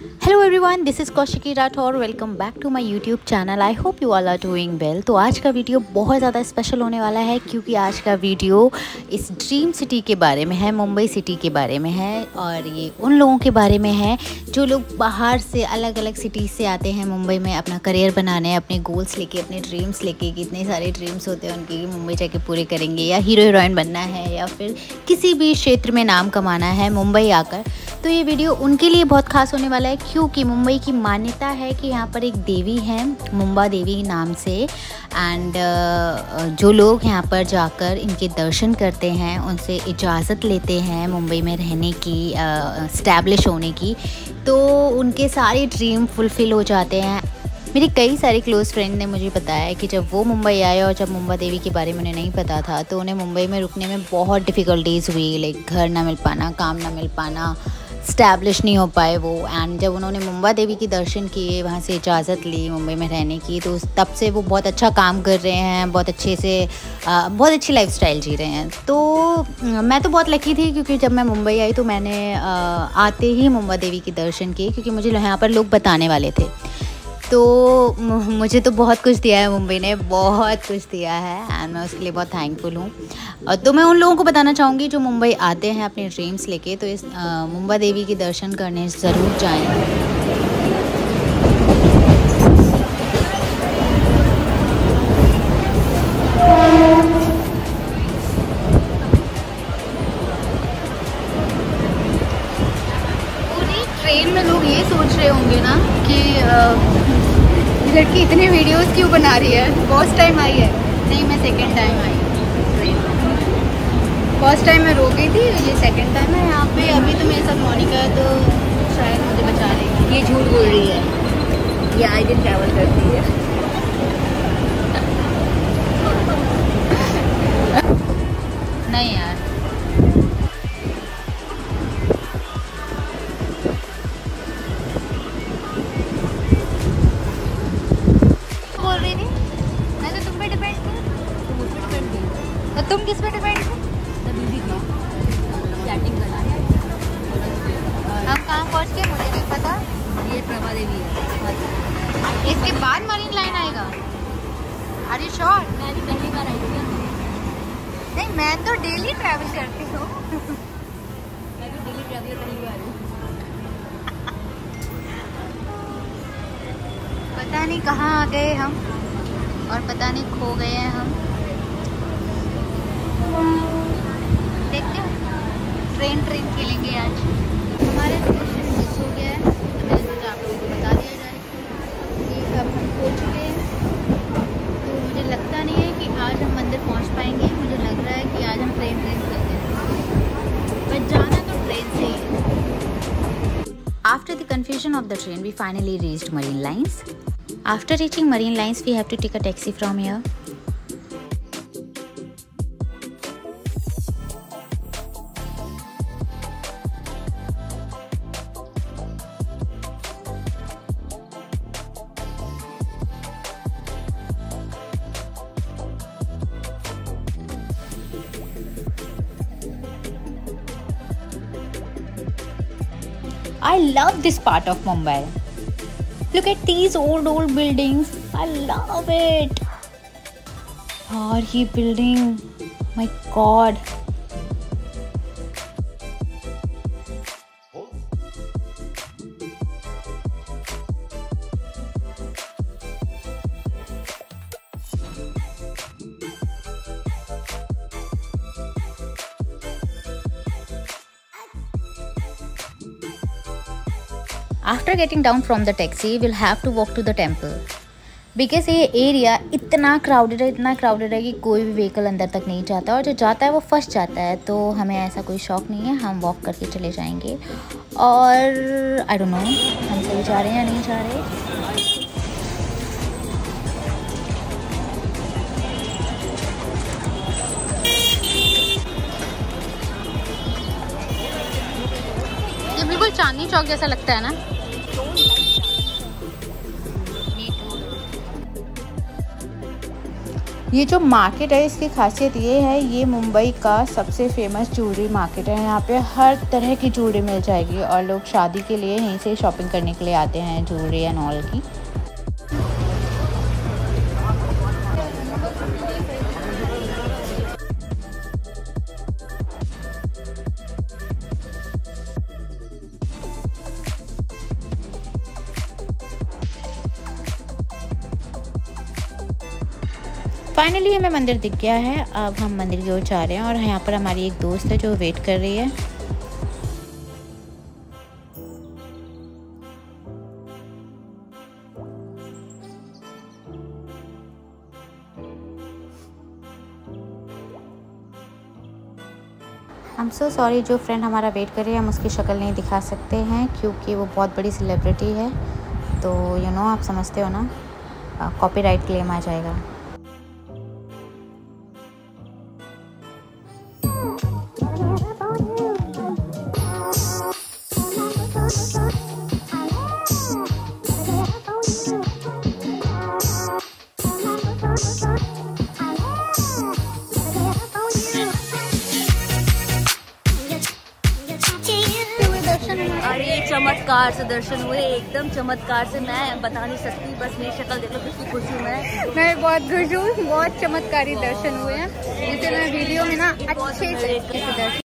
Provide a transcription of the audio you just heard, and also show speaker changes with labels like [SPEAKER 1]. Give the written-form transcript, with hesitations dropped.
[SPEAKER 1] Hello everyone, this is Kaushiki Rathore. Welcome back to my YouTube channel. I hope you all are doing well. तो आज का video बहुत ज़्यादा special होने वाला है क्योंकि आज का वीडियो इस ड्रीम सिटी के बारे में है, मुंबई सिटी के बारे में है। और ये उन लोगों के बारे में है जो लोग बाहर से अलग अलग सिटीज़ से आते हैं मुंबई में अपना करियर बनाने, अपने गोल्स लेके, अपने ड्रीम्स लेके। कितने सारे ड्रीम्स होते हैं उनके, मुंबई जाके पूरे करेंगे, या हीरो हीरोइन बनना है या फिर किसी भी क्षेत्र में नाम कमाना है मुंबई आकर। तो ये वीडियो उनके लिए बहुत खास होने वाला है क्योंकि मुंबई की मान्यता है कि यहाँ पर एक देवी है, मुंबा देवी नाम से। एंड जो लोग यहाँ पर जाकर इनके दर्शन करते हैं, उनसे इजाज़त लेते हैं मुंबई में रहने की, स्टैब्लिश होने की, तो उनके सारे ड्रीम फुलफ़िल हो जाते हैं। मेरे कई सारे क्लोज़ फ्रेंड ने मुझे बताया कि जब वो मुंबई आए और जब मुंबा देवी के बारे में उन्हें नहीं पता था तो उन्हें मुंबई में रुकने में बहुत डिफ़िकल्टीज़ हुई। लाइक घर ना मिल पाना, काम ना मिल पाना, स्टैब्लिश नहीं हो पाए वो। एंड जब उन्होंने मुंबा देवी की दर्शन किए, वहाँ से इजाज़त ली मुंबई में रहने की, तो तब से वो बहुत अच्छा काम कर रहे हैं, बहुत अच्छे से बहुत अच्छी लाइफस्टाइल जी रहे हैं। तो मैं तो बहुत लकी थी क्योंकि जब मैं मुंबई आई तो मैंने आते ही मुंबा देवी की दर्शन किए क्योंकि मुझे यहाँ पर लोग बताने वाले थे। तो मुझे तो बहुत कुछ दिया है मुंबई ने, बहुत कुछ दिया है एंड मैं उसके लिए बहुत थैंकफुल हूँ। तो मैं उन लोगों को बताना चाहूँगी जो मुंबई आते हैं अपने ड्रीम्स लेके, तो इस मुंबा देवी के दर्शन करने ज़रूर जाएं। पूरी ट्रेन में लोग ये सोच रहे होंगे ना कि लड़की इतने वीडियोस क्यों बना रही है। फर्स्ट टाइम आई है? नहीं, मैं सेकंड टाइम आई ट्रेन। फर्स्ट टाइम मैं रो गई थी, ये सेकंड टाइम है यहाँ पे। अभी तो मेरे साथ मोनिका है तो शायद मुझे बचा लेगी। ये झूठ बोल रही है, ये आई दिन ट्रैवल करती है। नहीं यार, बोल रही थी मैं तो तुम पे डिपेंड थी। तुम मुझ पे डिपेंड थी तो तुम किस पे डिपेंड थे? दीदी को चैटिंग करना है। हम कहाँ पहुँच गए मुझे नहीं पता। ये प्रभा देवी है। इसके बाद मरीन लाइन आएगा? Are you sure? मैं भी पहली बार आई थी। नहीं, मैं तो डेली ट्रैवल करती हूँ। मैं भी डेली ट्रैवल पहली बार हूँ। पता नहीं कहाँ आ गए हम और पता नहीं खो गए हैं हम। देखते हैं, ट्रेन खेलेंगे आज। हमारे स्टेशन मिस हो गया है तो मैंने सोचा आप लोगों को बता दिया जाए कि अब हम खो चुके हैं। तो मुझे लगता नहीं है कि आज हम मंदिर पहुंच पाएंगे। मुझे लग रहा है कि आज हम ट्रेन करते हैं, बट जाना तो ट्रेन से ही। After the confusion of the train, we finally reached Marine Lines. After reaching Marine Lines, we have to take a taxi from here. I love this part of Mumbai. Look at these old buildings. I love it. और ये building, my God. After getting down from the taxi, we'll have to walk to the temple. Because ये area इतना crowded है कि कोई भी vehicle अंदर तक नहीं जाता और जो जाता है वो फंस जाता है। तो हमें ऐसा कोई शौक नहीं है, हम वॉक करके चले जाएंगे। और आई डोंट नो हम सही जा रहे हैं या नहीं जा रहे। ये बिल्कुल चांदनी चौक जैसा लगता है ना।
[SPEAKER 2] ये जो मार्केट है इसकी खासियत ये है, ये मुंबई का सबसे फेमस ज्वेलरी मार्केट है। यहाँ पे हर तरह की ज्वेलरी मिल जाएगी और लोग शादी के लिए यहीं से शॉपिंग करने के लिए आते हैं, ज्वेलरी एंड ऑल की। फाइनली हमें मंदिर दिख गया है। अब हम मंदिर की ओर जा रहे हैं और यहाँ पर हमारी एक दोस्त है जो वेट कर रही है। I'm so sorry, जो फ्रेंड हमारा वेट कर रही है हम उसकी शक्ल नहीं दिखा सकते हैं क्योंकि वो बहुत बड़ी सेलिब्रिटी है, तो आप समझते हो ना, कॉपीराइट क्लेम आ जाएगा।
[SPEAKER 1] अरे चमत्कार से दर्शन हुए, एकदम चमत्कार से, मैं बता नहीं सकती, बस मेरी शक्ल देख लो कितनी खुश हूँ मैं
[SPEAKER 2] बहुत खुश हूँ, बहुत चमत्कारी दर्शन हुए हैं, जिसे मैं वीडियो में ना अच्छे से दर्शन